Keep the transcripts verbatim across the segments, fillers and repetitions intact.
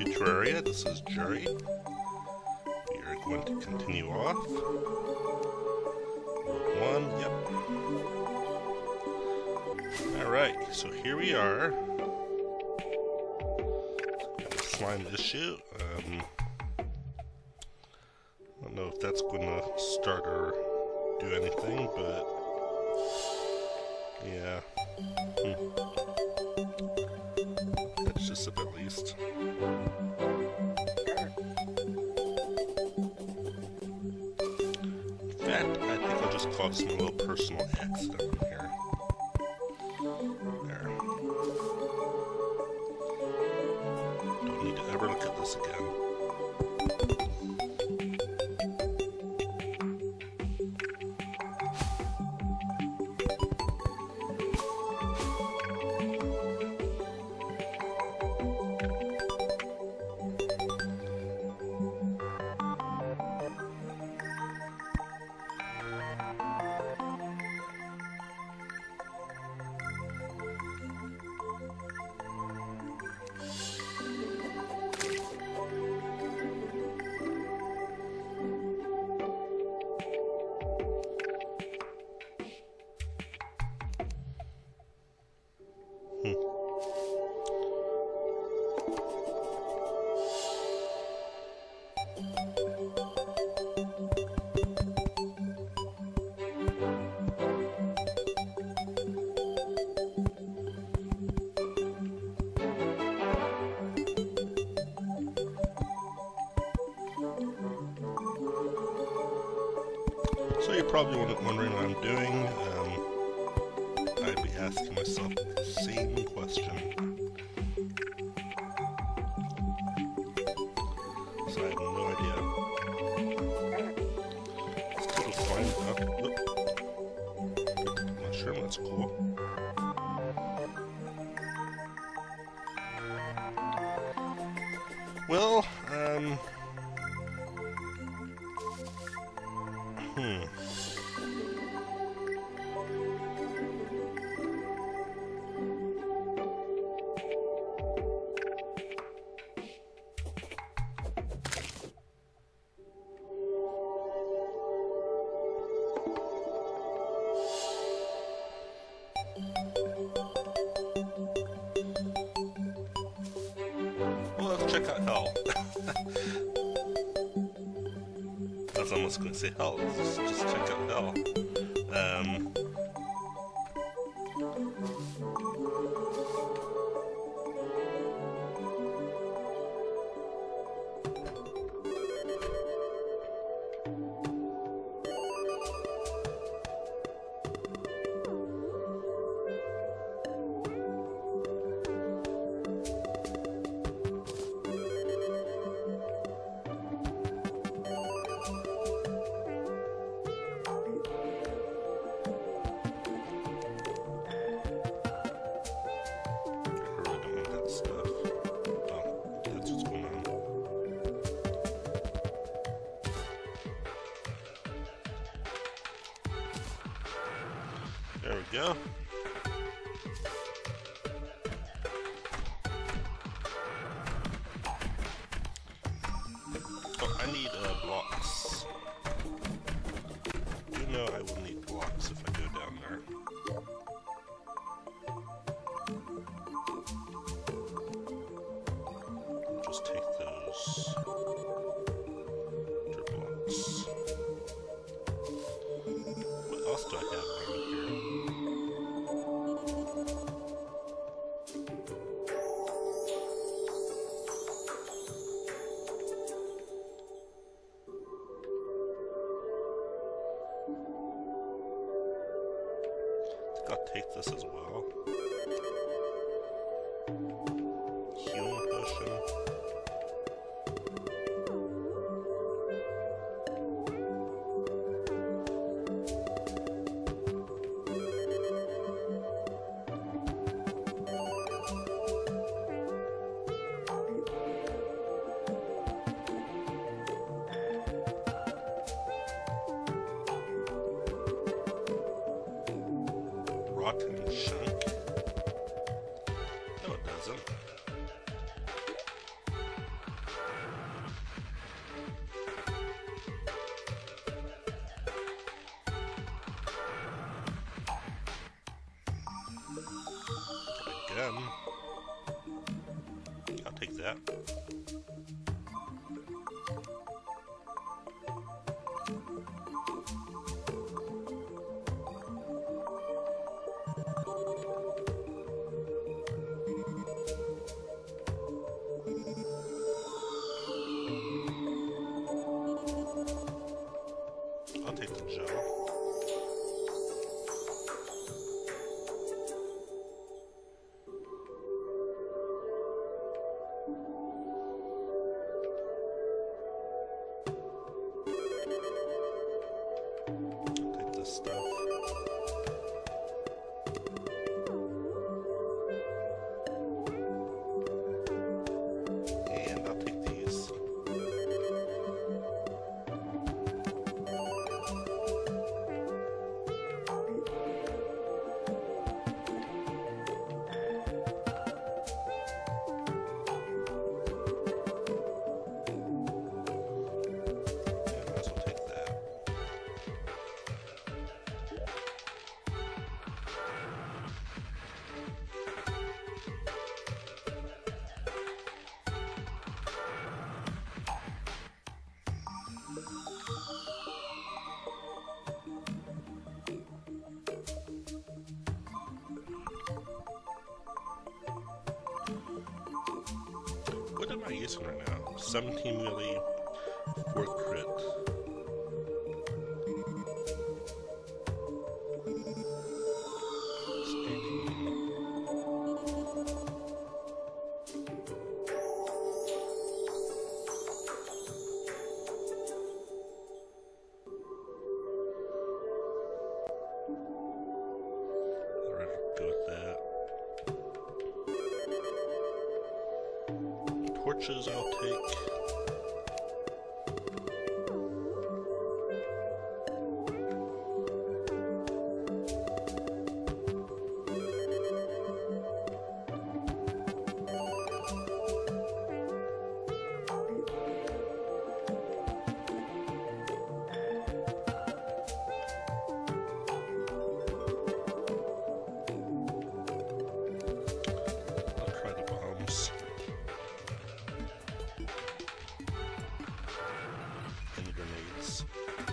to Terraria. This is Jerry. We are going to continue off. World one, yep. Alright, so here we are. Slime issue. Um, I don't know if that's going to start or do anything, but yeah. Hmm. That's just up at least. In fact, I think I'll just cause some little personal accident here. There. Don't need to ever look at this again. So you're probably wondering what I'm doing. Um, I'd be asking myself the same question. So I have no idea. Let's go to find out. Oh, mushroom, that's cool. Well, um... Hmm. Well, let's check out hell. I was almost going to say hell. Let's just, just check out hell. Um, There we go. Oh, I need uh, blocks. You know I will need blocks if I go down there. I'll just take those blocks. What else do I have down here? I'll take this as well. Healing potion. Rotten chunk. No, it doesn't. gem. I'll take that. I'll take the gem. Take this stuff. And I'll take these. What am I using right now? seventeen melee, four crit. It's eighteen. I'd rather go with that. Torches I'll take. I'll try the bombs. And grenades.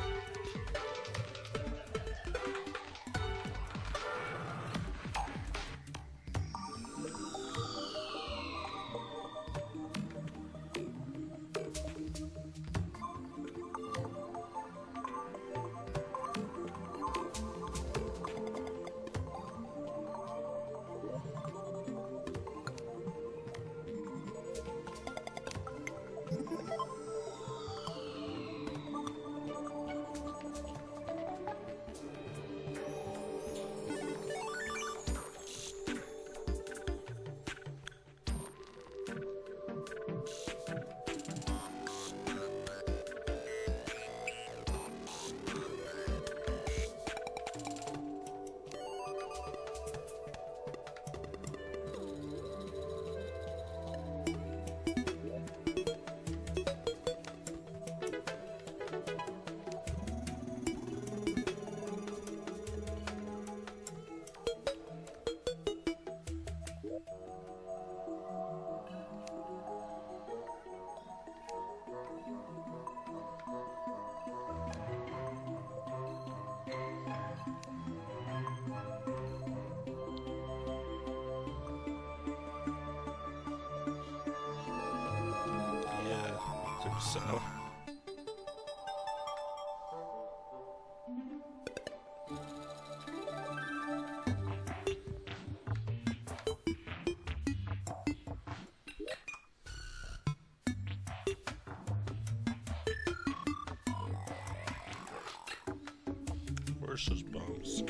Yeah, I think so. Where's those bombs?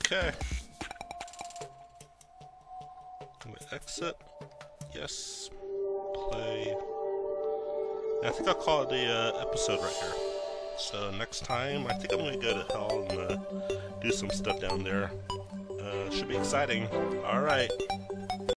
Okay. Can we exit? Yes. Play. I think I'll call it a uh, episode right here. So next time, I think I'm gonna go to hell and uh, do some stuff down there. Uh, should be exciting. Alright.